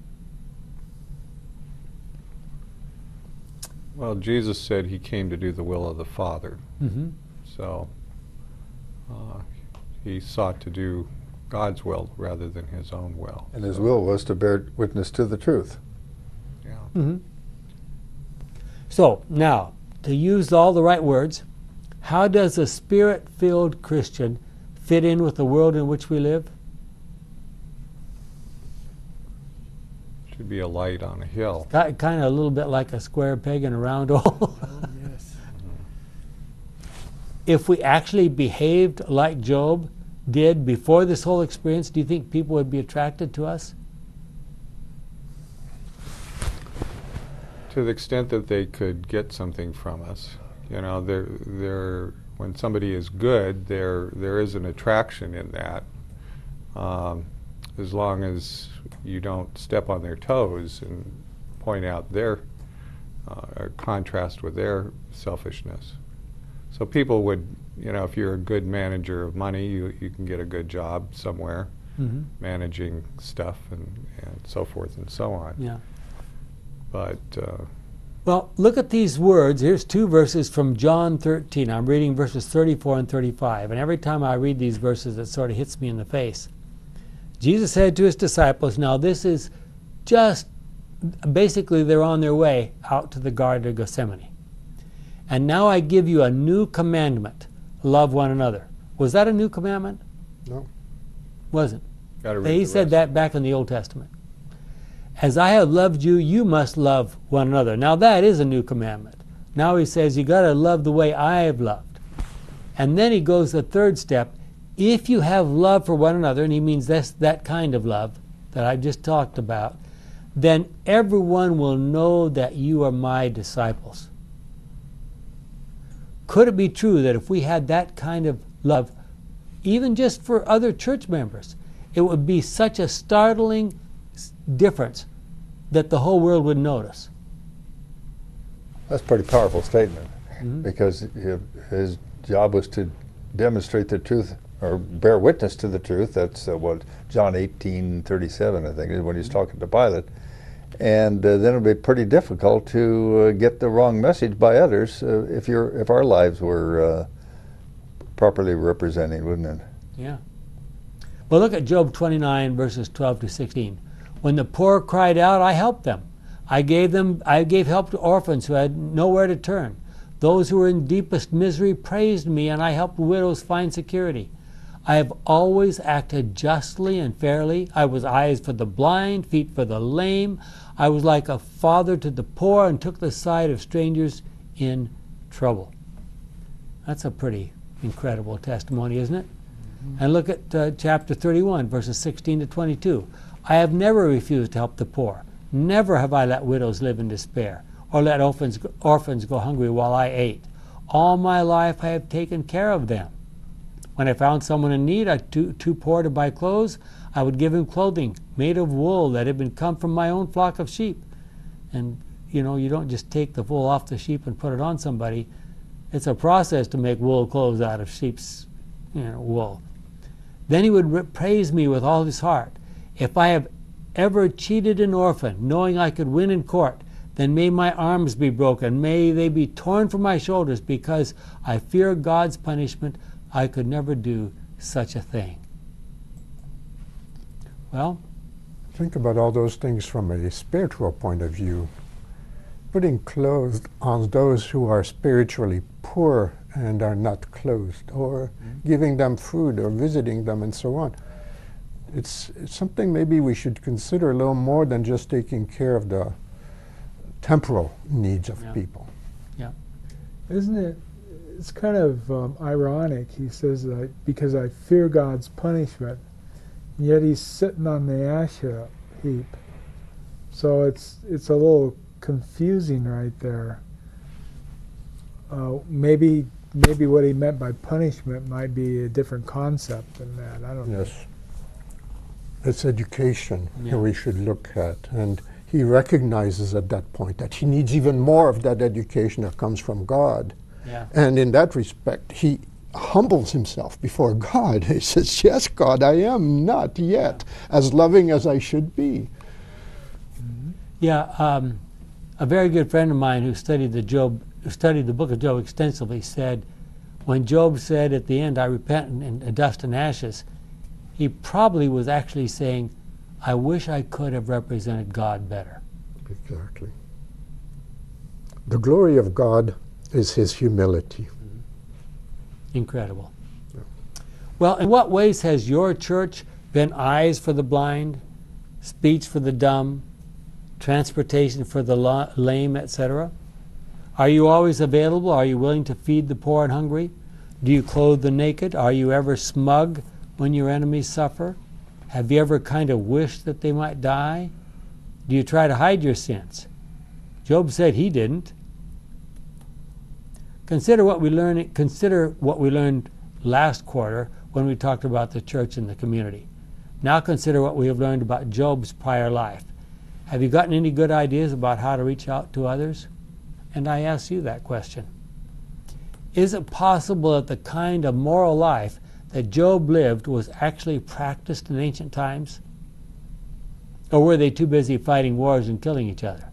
[SPEAKER 5] Well, Jesus said he came to do the will of the Father.
[SPEAKER 1] Mm-hmm.
[SPEAKER 5] So uh, he sought to do God's will rather than his own will.
[SPEAKER 6] And his
[SPEAKER 5] So,
[SPEAKER 6] will was to bear witness to the truth.
[SPEAKER 5] Yeah.
[SPEAKER 1] Mm-hmm. So, now, to use all the right words, how does a spirit-filled Christian fit in with the world in which we live?
[SPEAKER 5] Should be a light on a hill.
[SPEAKER 1] Kind of a little bit like a square peg in a round hole.
[SPEAKER 3] Oh, yes.
[SPEAKER 1] If we actually behaved like Job did before this whole experience, do you think people would be attracted to us?
[SPEAKER 5] To the extent that they could get something from us. You know, there, there. When somebody is good, there, there is an attraction in that. Um, as long as you don't step on their toes and point out their uh, or contrast with their selfishness. So people would, you know, if you're a good manager of money, you, you can get a good job somewhere,
[SPEAKER 1] Mm-hmm.
[SPEAKER 5] managing stuff and, and so forth and so on.
[SPEAKER 1] Yeah.
[SPEAKER 5] But uh,
[SPEAKER 1] Well, look at these words. Here's two verses from John thirteen. I'm reading verses thirty-four and thirty-five. And every time I read these verses, it sort of hits me in the face. Jesus said to his disciples, now this is just, basically they're on their way out to the Garden of Gethsemane. And now I give you a new commandment, love one another. Was that a new commandment?
[SPEAKER 2] No.
[SPEAKER 1] Wasn't.
[SPEAKER 5] gotta read
[SPEAKER 1] He
[SPEAKER 5] the
[SPEAKER 1] said
[SPEAKER 5] rest.
[SPEAKER 1] that back in the Old Testament. As I have loved you, you must love one another. Now that is a new commandment. Now he says you got to love the way I have loved. And then he goes the third step. If you have love for one another, and he means that's that kind of love that I've just talked about, then everyone will know that you are my disciples. Could it be true that if we had that kind of love, even just for other church members, it would be such a startling difference that the whole world would notice?
[SPEAKER 6] That's a pretty powerful statement,
[SPEAKER 1] Mm-hmm.
[SPEAKER 6] because he- his job was to demonstrate the truth or bear witness to the truth. That's uh, what John eighteen thirty-seven, I think, is when he's talking to Pilate. And uh, then it would be pretty difficult to uh, get the wrong message by others uh, if you're if our lives were uh, properly represented, wouldn't it?
[SPEAKER 1] Yeah. Well, look at Job twenty-nine, verses twelve to sixteen. When the poor cried out, I helped them. I gave them, I gave help to orphans who had nowhere to turn. Those who were in deepest misery praised me, and I helped widows find security. I have always acted justly and fairly. I was eyes for the blind, feet for the lame. I was like a father to the poor and took the side of strangers in trouble. That's a pretty incredible testimony, isn't it? Mm-hmm. And look at uh, chapter thirty-one, verses sixteen to twenty-two. I have never refused to help the poor. Never have I let widows live in despair, or let orphans, orphans go hungry while I ate. All my life I have taken care of them. When I found someone in need, I too, too poor to buy clothes, I would give him clothing made of wool that had been come from my own flock of sheep. And, you know, you don't just take the wool off the sheep and put it on somebody. It's a process to make wool clothes out of sheep's, you know, wool. Then he would praise me with all his heart. If I have ever cheated an orphan, knowing I could win in court, then may my arms be broken, may they be torn from my shoulders, because I fear God's punishment. I could never do such a thing. Well,
[SPEAKER 2] think about all those things from a spiritual point of view. Putting clothes on those who are spiritually poor and are not clothed, or mm-hmm. giving them food, or visiting them, and so on. It's, it's something maybe we should consider a little more than just taking care of the temporal needs of
[SPEAKER 1] yeah.
[SPEAKER 2] people.
[SPEAKER 1] Yeah.
[SPEAKER 3] Isn't it, it's kind of um, ironic, he says, that because I fear God's punishment, and yet he's sitting on the ash heap. So it's, it's a little confusing right there. Uh, maybe maybe what he meant by punishment might be a different concept than that. I don't know.
[SPEAKER 2] Yes. It's education
[SPEAKER 1] Yeah.
[SPEAKER 2] that we should look at. And he recognizes at that point that he needs even more of that education that comes from God.
[SPEAKER 1] Yeah.
[SPEAKER 2] And in that respect, he humbles himself before God. He says, yes, God, I am not yet as loving as I should be.
[SPEAKER 3] Mm-hmm.
[SPEAKER 1] Yeah, um, a very good friend of mine who studied the Job, who studied the book of Job extensively, said, when Job said at the end, I repent in, in dust and ashes, he probably was actually saying, I wish I could have represented God better.
[SPEAKER 2] Exactly. The glory of God is his humility.
[SPEAKER 1] Mm-hmm. Incredible. Yeah. Well, in what ways has your church been eyes for the blind, speech for the dumb, transportation for the lame, et cetera? Are you always available? Are you willing to feed the poor and hungry? Do you clothe the naked? Are you ever smug when your enemies suffer? Have you ever kind of wished that they might die? Do you try to hide your sins? Job said he didn't. Consider what we learned, consider what we learned last quarter when we talked about the church and the community. Now consider what we have learned about Job's prior life. Have you gotten any good ideas about how to reach out to others? And I ask you that question. Is it possible that the kind of moral life that Job lived was actually practiced in ancient times? Or were they too busy fighting wars and killing each other?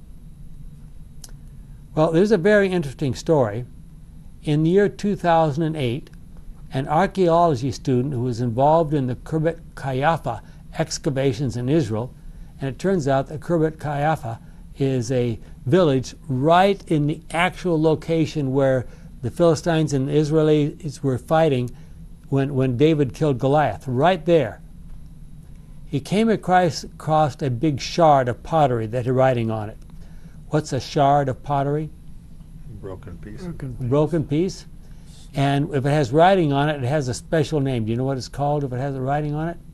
[SPEAKER 1] Well, there's a very interesting story. In the year two thousand eight, an archaeology student who was involved in the Khirbet Qeiyafa excavations in Israel, and it turns out that Khirbet Qeiyafa is a village right in the actual location where the Philistines and the Israelis were fighting when, when David killed Goliath, right there. He came across, across a big shard of pottery that had writing on it. What's a shard of pottery?
[SPEAKER 6] Broken piece.
[SPEAKER 3] Broken piece.
[SPEAKER 1] Broken piece. And if it has writing on it, it has a special name. Do you know what it's called if it has a writing on it?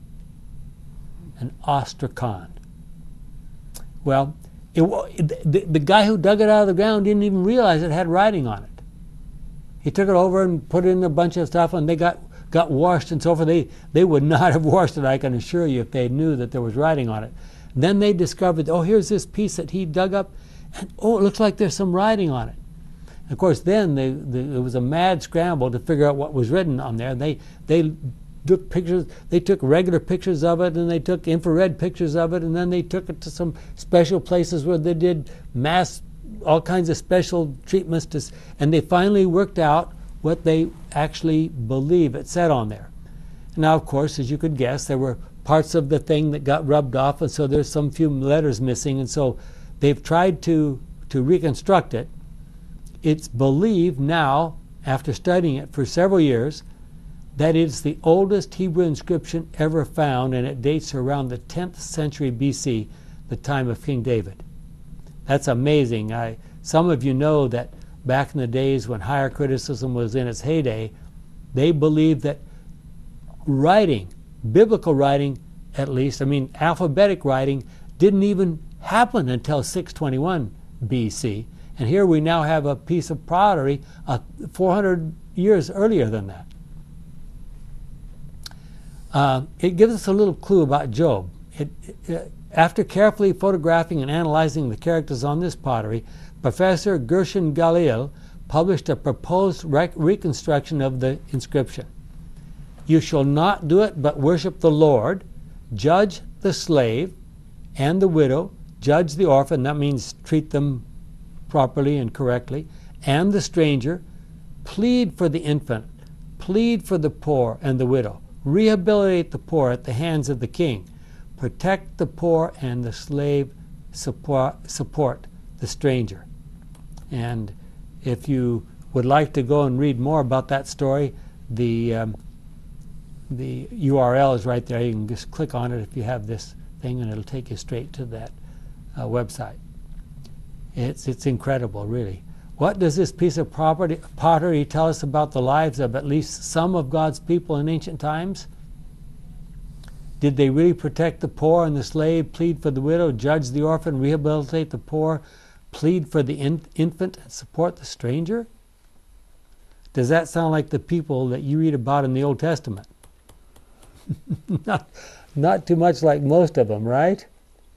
[SPEAKER 1] An ostracon. Well, it, the, the guy who dug it out of the ground didn't even realize it had writing on it. He took it over and put it in a bunch of stuff, and they got, got washed and so forth. They, they would not have washed it, I can assure you, if they knew that there was writing on it. Then they discovered, oh, here's this piece that he dug up, and oh, it looks like there's some writing on it. And of course, then they, they, there was a mad scramble to figure out what was written on there. They, they took pictures, they took regular pictures of it, and they took infrared pictures of it, and then they took it to some special places where they did mass, all kinds of special treatments, to, and they finally worked out what they actually believe it said on there. Now, of course, as you could guess, there were parts of the thing that got rubbed off, and so there's some few letters missing, and so they've tried to, to reconstruct it. It's believed now, after studying it for several years, that it's the oldest Hebrew inscription ever found, and it dates around the tenth century B C, the time of King David. That's amazing. I, some of you know that back in the days when higher criticism was in its heyday, they believed that writing, biblical writing at least, I mean alphabetic writing, didn't even happen until six twenty-one B C. And here we now have a piece of pottery uh, four hundred years earlier than that. Uh, it gives us a little clue about Job. It, it, after carefully photographing and analyzing the characters on this pottery, Professor Gershon Galil published a proposed rec reconstruction of the inscription. You shall not do it, but worship the Lord, judge the slave and the widow, judge the orphan, that means treat them properly and correctly, and the stranger, plead for the infant, plead for the poor and the widow, rehabilitate the poor at the hands of the king, protect the poor and the slave, support, support the stranger. And if you would like to go and read more about that story, the um, the U R L is right there. You can just click on it if you have this thing, and it'll take you straight to that uh, website. It's it's incredible, really. What does this piece of property, pottery tell us about the lives of at least some of God's people in ancient times? Did they really protect the poor and the slave, plead for the widow, judge the orphan, rehabilitate the poor, plead for the in infant, and support the stranger? Does that sound like the people that you read about in the Old Testament? not, not too much like most of them, right?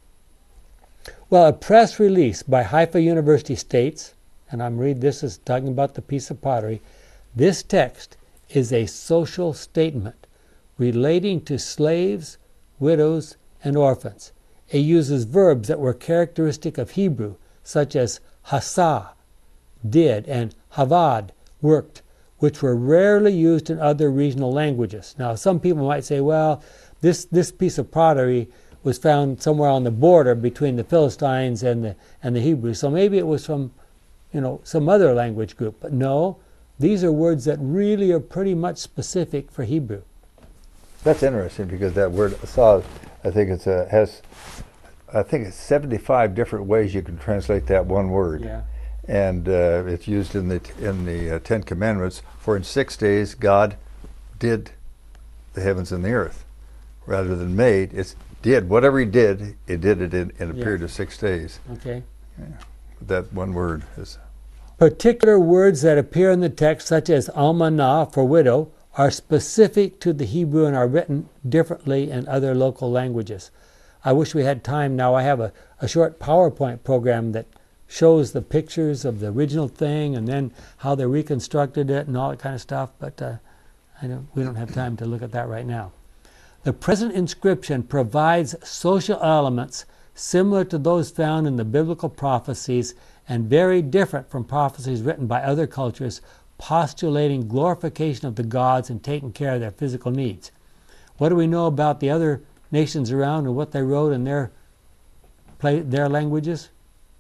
[SPEAKER 1] Well, a press release by Haifa University states, and I'm reading this as talking about the piece of pottery, this text is a social statement relating to slaves, widows, and orphans. It uses verbs that were characteristic of Hebrew, such as hasa, did, and havad, worked, which were rarely used in other regional languages. Now, some people might say, well, this, this piece of pottery was found somewhere on the border between the Philistines and the, and the Hebrews, so maybe it was from, you know, some other language group. But no, these are words that really are pretty much specific for Hebrew.
[SPEAKER 6] That's interesting because that word "asad," I think it's a, has, I think it's seventy-five different ways you can translate that one word.
[SPEAKER 1] Yeah.
[SPEAKER 6] And uh, it's used in the in the uh, Ten Commandments. For in six days God did the heavens and the earth, rather than made. It's did whatever He did. It did it in, in a
[SPEAKER 1] Yeah.
[SPEAKER 6] period of six days.
[SPEAKER 1] Okay.
[SPEAKER 6] Yeah. That one word is.
[SPEAKER 1] Particular words that appear in the text, such as almanah for widow, are specific to the Hebrew and are written differently in other local languages. I wish we had time now. I have a, a short PowerPoint program that shows the pictures of the original thing and then how they reconstructed it and all that kind of stuff, but uh, I don't, we don't have time to look at that right now. The present inscription provides social elements similar to those found in the biblical prophecies and very different from prophecies written by other cultures postulating glorification of the gods and taking care of their physical needs. What do we know about the other nations around and what they wrote in their, play, their languages?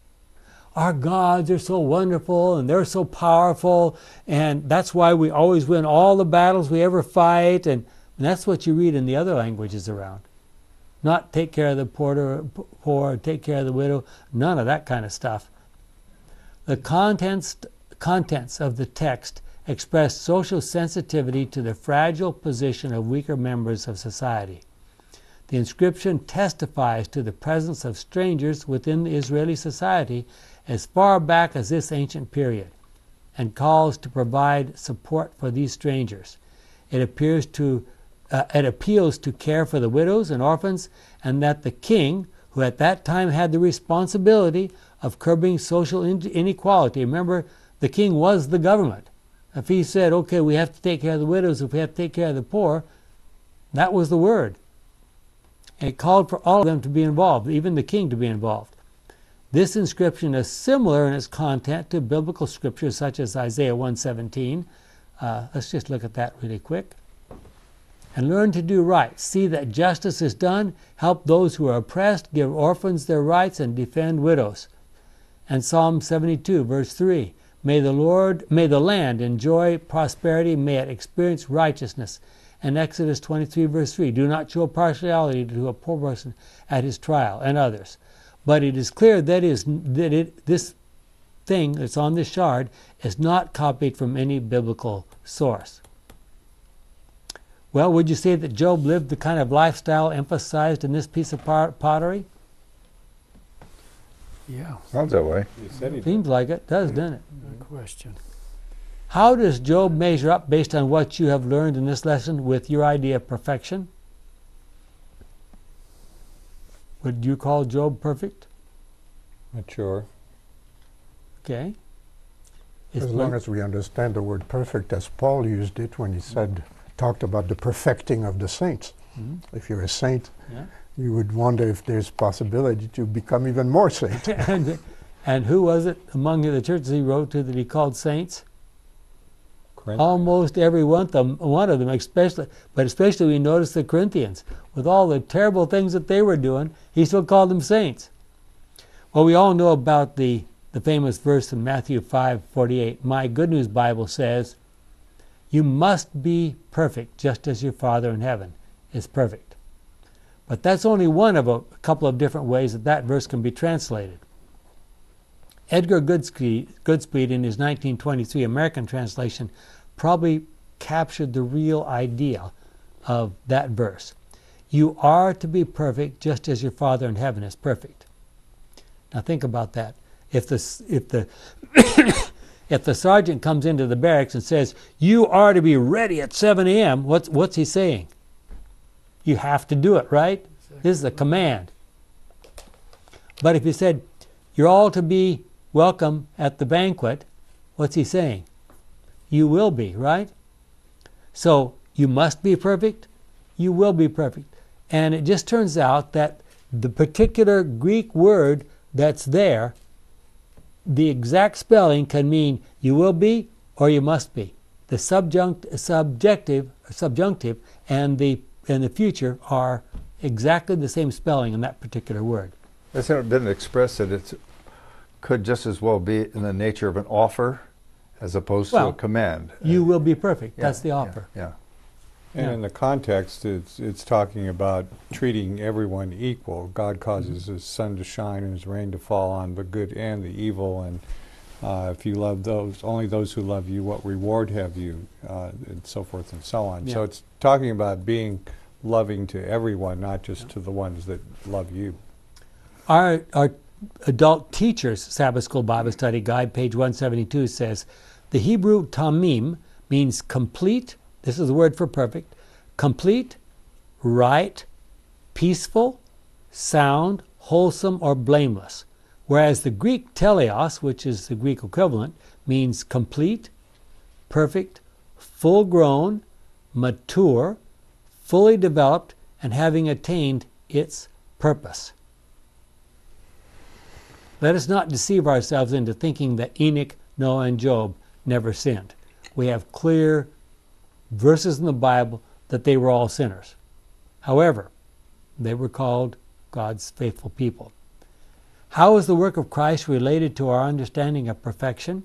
[SPEAKER 1] Our gods are so wonderful and they're so powerful, and that's why we always win all the battles we ever fight, and, and that's what you read in the other languages around. Not take care of the poor, poor, take care of the widow, none of that kind of stuff. The contents, contents of the text express social sensitivity to the fragile position of weaker members of society. The inscription testifies to the presence of strangers within the Israeli society as far back as this ancient period, and calls to provide support for these strangers. It appears to uh, it appeals to care for the widows and orphans, and that the king, who at that time had the responsibility of curbing social inequality, remember, the king was the government. If he said, okay, we have to take care of the widows, if we have to take care of the poor, that was the word. And it called for all of them to be involved, even the king to be involved. This inscription is similar in its content to biblical scriptures such as Isaiah one seventeen. Uh, let's just look at that really quick. And learn to do right. See that justice is done. Help those who are oppressed. Give orphans their rights and defend widows. And Psalm seventy-two, verse three. May the Lord, may the land enjoy prosperity. May it experience righteousness. And Exodus twenty-three, verse three. Do not show partiality to a poor person at his trial, and others. But it is clear that is that it this thing that's on this shard is not copied from any biblical source. Well, would you say that Job lived the kind of lifestyle emphasized in this piece of pottery?
[SPEAKER 4] Yeah,
[SPEAKER 6] Sounds that way.
[SPEAKER 5] You said he did.
[SPEAKER 1] Seems like it does, doesn't it?
[SPEAKER 4] good question.
[SPEAKER 1] How does Job measure up based on what you have learned in this lesson with your idea of perfection? Would you call Job perfect?
[SPEAKER 5] Mature.
[SPEAKER 1] Okay. Is
[SPEAKER 2] As long as we understand the word perfect as Paul used it when he said, talked about the perfecting of the saints.
[SPEAKER 1] Mhm.
[SPEAKER 2] If you're a saint,
[SPEAKER 1] Yeah.
[SPEAKER 2] you would wonder if there's possibility to become even more saint.
[SPEAKER 1] and, and who was it among the churches he wrote to that he called saints?
[SPEAKER 5] Corinthians.
[SPEAKER 1] Almost every one of them, one of them, especially, but especially we notice the Corinthians, with all the terrible things that they were doing, he still called them saints. Well, we all know about the, the famous verse in Matthew five forty-eight. My Good News Bible says, "You must be perfect, just as your Father in heaven is perfect." But that's only one of a, a couple of different ways that that verse can be translated. Edgar Goodspeed, Goodspeed in his nineteen twenty-three American translation probably captured the real idea of that verse. You are to be perfect just as your Father in heaven is perfect. Now think about that. If the, if the, if the sergeant comes into the barracks and says, you are to be ready at seven a m, what's, what's he saying? You have to do it, right? This is a command. But if he said, you're all to be welcome at the banquet, what's he saying? You will be, right? So you must be perfect, you will be perfect. And it just turns out that the particular Greek word that's there, the exact spelling can mean you will be or you must be. The subjunct, subjective, subjunctive and the and the future are exactly the same spelling in that particular word.
[SPEAKER 6] It didn't express that it could just as well be in the nature of an offer as opposed
[SPEAKER 1] Well,
[SPEAKER 6] to a command.
[SPEAKER 1] You will be perfect.
[SPEAKER 6] Yeah,
[SPEAKER 1] That's the
[SPEAKER 6] yeah,
[SPEAKER 1] offer.
[SPEAKER 6] Yeah.
[SPEAKER 5] And
[SPEAKER 1] Yeah.
[SPEAKER 5] in the context, it's it's talking about treating everyone equal. God causes His sun to shine and His rain to fall on the good and the evil. And uh, if you love those, only those who love you, what reward have you, uh, and so forth and so on.
[SPEAKER 1] Yeah.
[SPEAKER 5] So it's talking about being loving to everyone, not just to the ones that love you.
[SPEAKER 1] Our, our adult teacher's Sabbath School Bible Study Guide, page one seventy-two, says, the Hebrew tamim means complete, this is the word for perfect, complete, right, peaceful, sound, wholesome, or blameless. Whereas the Greek teleos, which is the Greek equivalent, means complete, perfect, full-grown, mature, fully developed, and having attained its purpose. Let us not deceive ourselves into thinking that Enoch, Noah, and Job never sinned. We have clear verses in the Bible that they were all sinners. However, they were called God's faithful people. How is the work of Christ related to our understanding of perfection?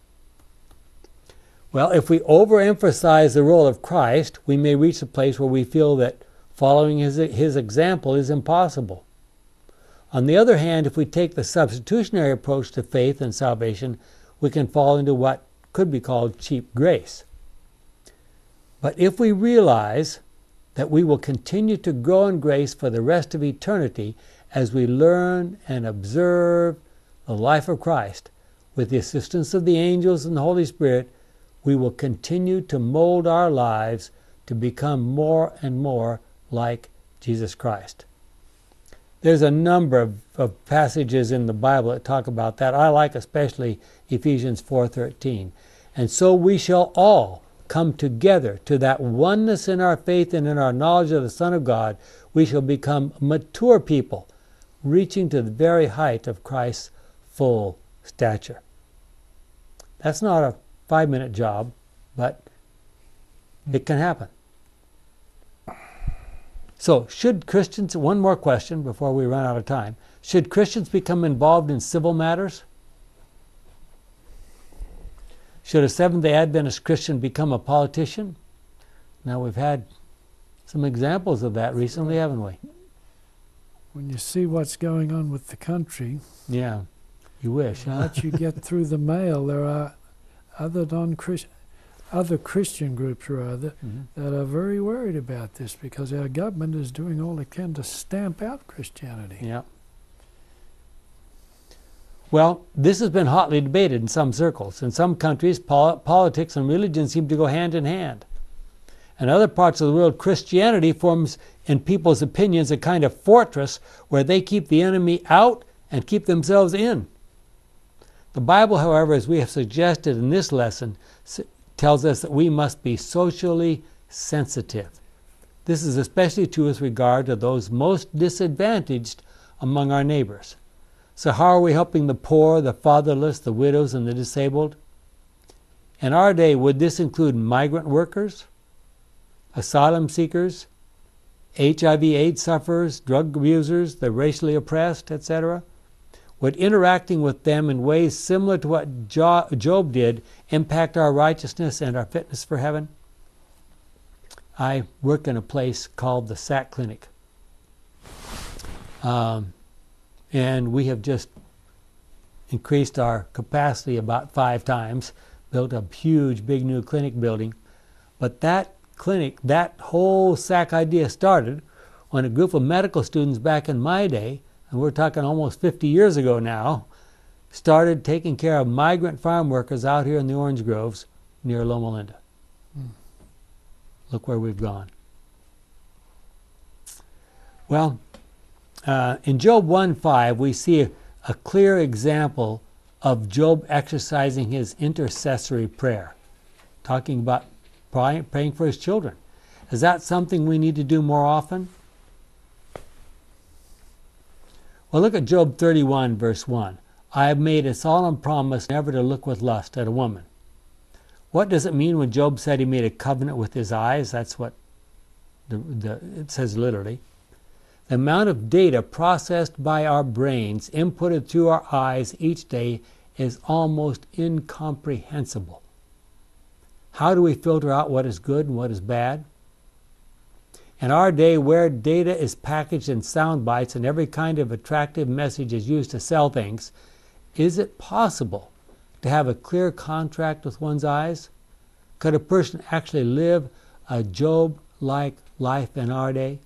[SPEAKER 1] Well, if we overemphasize the role of Christ, we may reach a place where we feel that following his, his example is impossible. On the other hand, if we take the substitutionary approach to faith and salvation, we can fall into what could be called cheap grace. But if we realize that we will continue to grow in grace for the rest of eternity as we learn and observe the life of Christ, with the assistance of the angels and the Holy Spirit, we will continue to mold our lives to become more and more like Jesus Christ. There's a number of, of passages in the Bible that talk about that. I like especially Ephesians four thirteen. And so we shall all come together to that oneness in our faith and in our knowledge of the Son of God. We shall become mature people, reaching to the very height of Christ's full stature. That's not a five-minute job, but it can happen. So, should Christians, one more question before we run out of time, should Christians become involved in civil matters? Should a Seventh-day Adventist Christian become a politician? Now, we've had some examples of that recently, haven't we?
[SPEAKER 4] When you see what's going on with the country,
[SPEAKER 1] Yeah, you wish, huh?
[SPEAKER 4] what you get through the mail, there are other non-Christian, other Christian groups rather,
[SPEAKER 1] Mm-hmm.
[SPEAKER 4] that are very worried about this because our government is doing all it can to stamp out Christianity.
[SPEAKER 1] Yeah. Well, this has been hotly debated in some circles. In some countries, pol- politics and religion seem to go hand in hand. In other parts of the world, Christianity forms in people's opinions, a kind of fortress where they keep the enemy out and keep themselves in. The Bible, however, as we have suggested in this lesson, tells us that we must be socially sensitive. This is especially true with regard to those most disadvantaged among our neighbors. So how are we helping the poor, the fatherless, the widows, and the disabled? In our day, would this include migrant workers, asylum seekers, H I V AIDS sufferers, drug abusers, the racially oppressed, et cetera? Would interacting with them in ways similar to what Job did impact our righteousness and our fitness for heaven? I work in a place called the S A C Clinic. Um, and we have just increased our capacity about five times, built a huge, big new clinic building. But that clinic, that whole S A C idea started when a group of medical students back in my day, and we're talking almost fifty years ago now, started taking care of migrant farm workers out here in the orange groves near Loma Linda. Mm. Look where we've gone. Well, uh, in Job one five, we see a, a clear example of Job exercising his intercessory prayer, talking about praying, praying for his children. Is that something we need to do more often? Well, look at Job thirty-one, verse one. I have made a solemn promise never to look with lust at a woman. What does it mean when Job said he made a covenant with his eyes? That's what the, the, it says literally. The amount of data processed by our brains, inputted through our eyes each day, is almost incomprehensible. How do we filter out what is good and what is bad? In our day, where data is packaged in sound bites and every kind of attractive message is used to sell things, is it possible to have a clear contract with one's eyes? Could a person actually live a Job-like life in our day?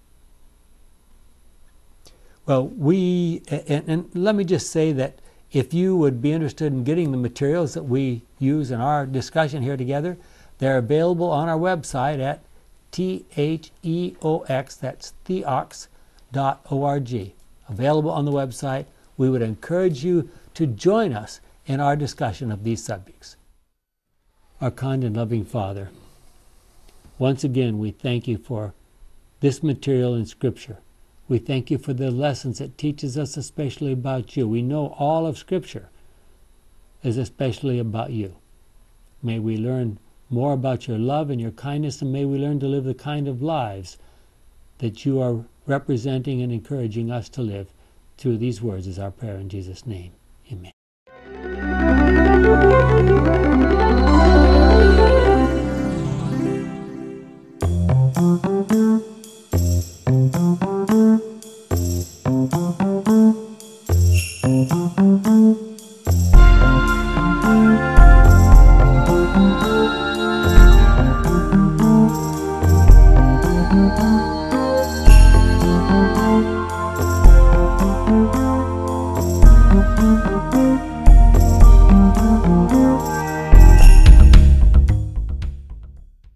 [SPEAKER 1] Well, we, and, and let me just say that if you would be interested in getting the materials that we use in our discussion here together, they're available on our website at T H E O X, that's theox dot org. Available on the website. We would encourage you to join us in our discussion of these subjects. Our kind and loving Father, once again we thank you for this material in Scripture. We thank you for the lessons it teaches us especially about you. We know all of Scripture is especially about you. May we learn more about your love and your kindness, and may we learn to live the kind of lives that you are representing and encouraging us to live through these words is our prayer in Jesus' name. Amen.
[SPEAKER 7] Thank you.